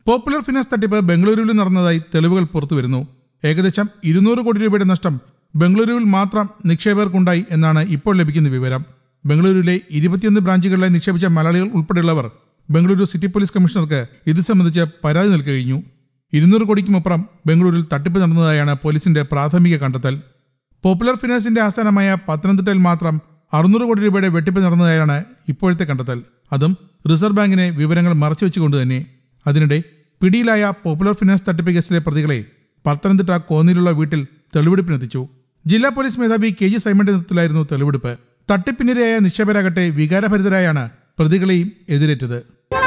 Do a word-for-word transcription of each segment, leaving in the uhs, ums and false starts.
Popular finance തട്ടിപ്പ് ബംഗളൂരുവിൽ നടന്നതായി തെളിവുകൾ പുറത്തുവരുന്നു. ഏകദേശം ഇരുന്നൂറ് കോടി രൂപയുടെ നഷ്ടം ബംഗളൂരുവിൽ മാത്രം നിക്ഷേപകർക്കുണ്ടായി എന്നാണ് ഇപ്പോൾ ലഭിക്കുന്ന വിവരം. ബംഗളൂരുവിലെ ഇരുപത്തിയൊന്ന് ബ്രാഞ്ചുകളിലായി നിക്ഷേപിച്ച മലയാളികൾ ഉൾപ്പെടെയുള്ളവർ ബംഗളൂരു സിറ്റി പോലീസ് കമ്മീഷണർക്ക് ഇത് സംബന്ധിച്ച് പരാതി നൽകിക്കഴിഞ്ഞു. ഇരുന്നൂറ് കോടിക്കുമപ്പുറം ബംഗളൂരിൽ തട്ടിപ്പ് നടന്നതായാണ് പോലീസിന്റെ പ്രാഥമിക കണ്ടെത്തൽ. പോപ്പുലർ ഫിനാൻസിന്റെ ആസ്ഥാനമായ പത്തനംതിട്ടയിൽ മാത്രം അറുന്നൂറ് കോടി രൂപയുടെ വെട്ടിപ്പ് നടന്നതായാണ് ഇപ്പോഴത്തെ കണ്ടെത്തൽ. അതും റിസർവ് ബാങ്കിനെ വിവരങ്ങൾ മറച്ചുവെച്ചുകൊണ്ട് തന്നെ. അതിനിടെ പിടിയിലായ പോപ്പുലർ ഫിനാൻസ് തട്ടിപ്പ് കേസിലെ പ്രതികളെ പത്തനംതിട്ട കോന്നിയിലുള്ള വീട്ടിൽ തെളിവെടുപ്പിനെത്തിച്ചു. ജില്ലാ പോലീസ് മേധാവി കെ ജി സൈമന്റെ നേതൃത്വത്തിലായിരുന്നു തെളിവെടുപ്പ്. തട്ടിപ്പിനിരയായ നിക്ഷേപരാകട്ടെ വികാരഭരിതരായാണ് പ്രതികളെയും എതിരേറ്റത്.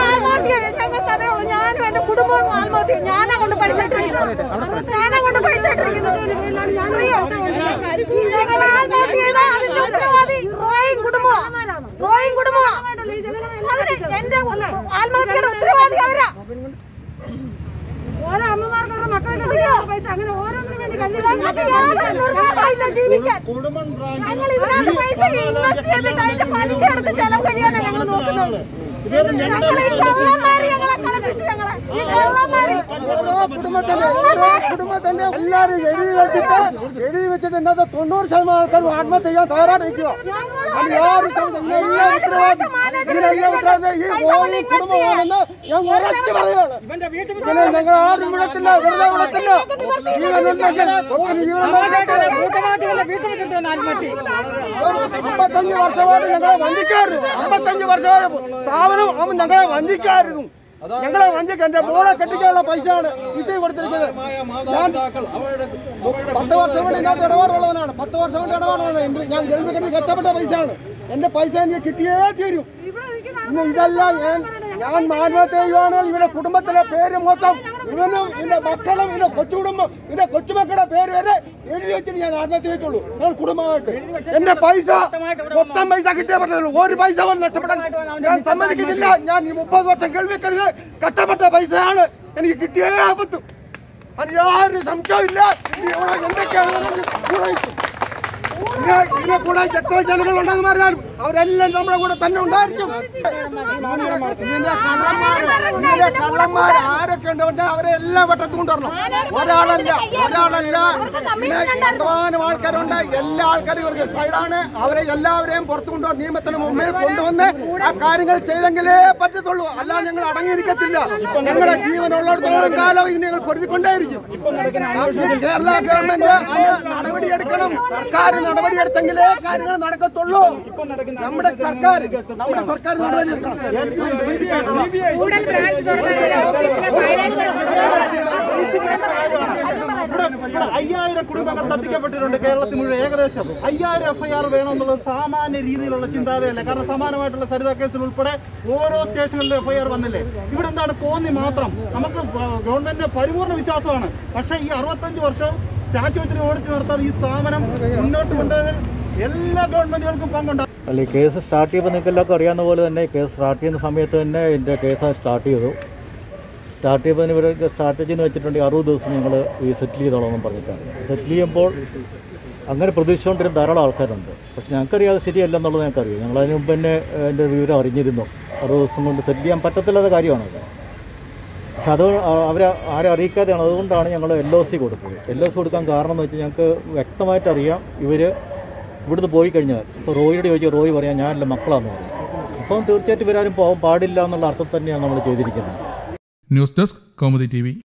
കുടുംബത്തിന്റെ എല്ലാവരും എഴുതി വെച്ചിട്ട് എഴുതി വെച്ചിട്ട് ഇന്നത്തെ തൊണ്ണൂറ് ശതമാനം ആൾക്കാർ ആത്മഹത്യ ചെയ്യാൻ തയ്യാറായിട്ടിരിക്കുക. ഈ കോഴി കുടുംബമാണെന്ന് ഞാൻ ഉറച്ചു പറയുകയാണ്. ഇങ്ങനെ ഞങ്ങൾ ആരും വിടത്തില്ല, വെറുതെ വിടത്തില്ല. ജീവനുണ്ടെങ്കിൽ അമ്പത്തഞ്ച് വർഷമായിട്ട് ഞങ്ങളെ വഞ്ചിക്കായിരുന്നു. അമ്പത്തഞ്ച് വർഷമായി സ്ഥാപനം അവൻ ഞങ്ങളെ വഞ്ചിക്കായിരുന്നു. ഞങ്ങളെ വഞ്ചിക്ക് എന്റെ മോളെ കെട്ടിക്കാനുള്ള പൈസയാണ് വീട്ടിൽ കൊടുത്തിരിക്കുന്നത്. ഞാൻ പത്ത് വർഷം കൊണ്ട് ഇതിനകത്ത് ഇടപാടുള്ളവനാണ്. പത്ത് വർഷം കൊണ്ട് ഇടപാടുള്ളതാണ്. ഞാൻ ഗൾഫിൽ കെട്ടി കഷ്ടപ്പെട്ട പൈസയാണ്. എന്റെ പൈസ എനിക്ക് കിട്ടിയേ തീരും. ഇന്ന് ഇതല്ല ഞാൻ ഞാൻ ആത്മഹത്യ ചെയ്യുവാണെങ്കിൽ ഇവരുടെ കുടുംബത്തിലെ പേര് മൊത്തം ഇവനും ഇവന്റെ മക്കളും ഇവന്റെ കൊച്ചുകുടുംബം ഇവന്റെ കൊച്ചുമക്കളുടെ പേര് വരെ എഴുതി വെച്ചിട്ട് ഞാൻ ആത്മഹത്യ ചെയ്തിട്ടുള്ളൂ. ഞാൻ കുടുംബമായിട്ട് എന്റെ പൈസ മൊത്തം പൈസ കിട്ടിയേ പറ്റുള്ളൂ. ഒരു പൈസ പോലും നഷ്ടപ്പെടാൻ ഞാൻ സമ്മതിക്കുന്നില്ല. ഞാൻ ഈ മുപ്പത് വർഷം കേൾവിക്കരുത് കഷ്ടപ്പെട്ട പൈസയാണ് എനിക്ക് കിട്ടിയേ പറ്റും. അത് യാതൊരു സംശയമില്ല. എന്തൊക്കെയാണ് ഇതിനെ കൂടെ എത്ര ജനങ്ങളുണ്ടെന്ന് പറഞ്ഞാലും അവരെല്ലാം നമ്മുടെ കൂടെ തന്നെ ഉണ്ടായിരിക്കും. ഇതിന്റെ കള്ളന്മാർ ഇതിന്റെ കള്ളന്മാർ ആരൊക്കെ ഉണ്ട് അവരെ എല്ലാം വട്ടത്തും കൊണ്ടുവരണം. ഒരാളല്ല ഒരാളല്ല പ്രധാനം ആൾക്കാരുണ്ട്. എല്ലാ ആൾക്കാരും ഇവർക്ക് സൈഡാണ്. അവരെ എല്ലാവരെയും പുറത്തു കൊണ്ടുവന്ന് നിയമത്തിന് മുമ്പിൽ കൊണ്ടുവന്ന് ആ കാര്യങ്ങൾ ചെയ്തെങ്കിലേ പറ്റത്തുള്ളൂ. അല്ലാതെ ഞങ്ങൾ അടങ്ങിയിരിക്കത്തില്ല. ഞങ്ങളുടെ ജീവനുള്ളിടത്തോളം കാലം ഇത് ഞങ്ങൾ പൊരുതിക്കൊണ്ടേയിരിക്കും. കേരള ഗവൺമെന്റ് നടപടിയെടുക്കണം. സർക്കാർ നടപടിയെടുത്തെങ്കിലേ കാര്യങ്ങൾ നടക്കത്തുള്ളൂ. നമ്മുടെ സർക്കാർ നമ്മുടെ സർക്കാർ നടപടിയെടുക്കണം. അയ്യായിരം കുടുംബങ്ങൾ തട്ടിക്കപ്പെട്ടിട്ടുണ്ട് കേരളത്തിൽ മുഴുവൻ. ഏകദേശം അയ്യായിരം എഫ് ഐ ആർ വേണമെന്നുള്ളത് സാമാന്യ രീതിയിലുള്ള ചിന്താഗതിയല്ല. കാരണം സമാനമായിട്ടുള്ള സരിത കേസിൽ ഉൾപ്പെടെ ഓരോ സ്റ്റേഷനിലും എഫ് ഐ ആർ വന്നില്ലേ. ഇവിടെ എന്താണ് കോന്നി മാത്രം? നമുക്ക് ഗവൺമെന്റിന്റെ പരിപൂർണ്ണ വിശ്വാസമാണ്. പക്ഷേ ഈ അറുപത്തഞ്ച് വർഷം സ്റ്റാച്യൂവിന് ഓടിച്ചു നിർത്താൻ ഈ സ്ഥാപനം മുന്നോട്ട് കൊണ്ടുവന്നതിൽ എല്ലാ ഗവൺമെന്റുകൾക്കും പങ്കുണ്ട്. അല്ല, ഈ കേസ് സ്റ്റാർട്ട് ചെയ്യുമ്പോൾ നിങ്ങൾക്ക് എല്ലാവർക്കും അറിയാവുന്ന പോലെ തന്നെ കേസ് സ്റ്റാർട്ട് ചെയ്യുന്ന സമയത്ത് തന്നെ എൻ്റെ കേസ് സ്റ്റാർട്ട് ചെയ്തു. സ്റ്റാർട്ട് ചെയ്യുമ്പോൾ ഇവർ സ്ട്രാറ്റജി എന്ന് വെച്ചിട്ടുണ്ടെങ്കിൽ അറുപത് ദിവസം ഞങ്ങൾ ഈ സെറ്റിൽ ചെയ്തോളാമെന്ന് പറഞ്ഞിട്ടാണ്. സെറ്റിൽ ചെയ്യുമ്പോൾ അങ്ങനെ പ്രതീക്ഷിച്ചുകൊണ്ടിരുന്ന ധാരാളം ആൾക്കാരുണ്ട്. പക്ഷേ ഞങ്ങൾക്കറിയാതെ ശരിയല്ലെന്നുള്ളത് ഞങ്ങൾക്കറിയാം. ഞങ്ങൾ അതിന് മുമ്പ് തന്നെ എൻ്റെ വിവരം അറിഞ്ഞിരുന്നു. അറുപത് ദിവസം കൊണ്ട് സെറ്റിൽ ചെയ്യാൻ പറ്റത്തില്ലാത്ത കാര്യമാണത്. പക്ഷെ അത് അവരെ ആരെ അറിയിക്കാതെയാണ്. അതുകൊണ്ടാണ് ഞങ്ങൾ എൽ ഒ സി കൊടുത്തത്. എൽ ഒ സി കൊടുക്കാൻ കാരണം എന്ന് വെച്ചാൽ ഞങ്ങൾക്ക് വ്യക്തമായിട്ടറിയാം ഇവർ ഇവിടുന്ന് പോയി കഴിഞ്ഞാൽ ഇപ്പോൾ റോയിയോട് ചോദിച്ചാൽ റോയി പറയാം ഞാനല്ല മക്കളാന്ന് പറയും. അപ്പം തീർച്ചയായിട്ടും ഇവരാരും പോകാൻ പാടില്ല എന്നുള്ള അർത്ഥം തന്നെയാണ് നമ്മൾ ചെയ്തിരിക്കുന്നത്. News desk Kaumudi T V.